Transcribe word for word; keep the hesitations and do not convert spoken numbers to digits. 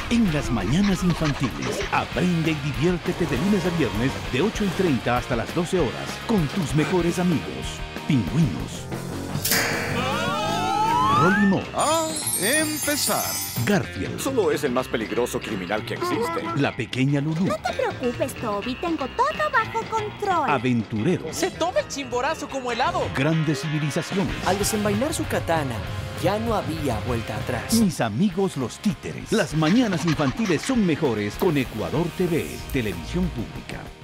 En las mañanas infantiles, aprende y diviértete de lunes a viernes de ocho y treinta hasta las doce horas con tus mejores amigos, pingüinos. Rolly Moore. A empezar. Garfield. Solo es el más peligroso criminal que existe. La pequeña Lulú. No te preocupes, Toby. Tengo todo bajo control. Aventureros. Se toma el chimborazo como helado. Grandes civilizaciones. Al desenvainar su katana, ya no había vuelta atrás. Mis amigos los títeres. Las mañanas infantiles son mejores con Ecuador T V, televisión pública.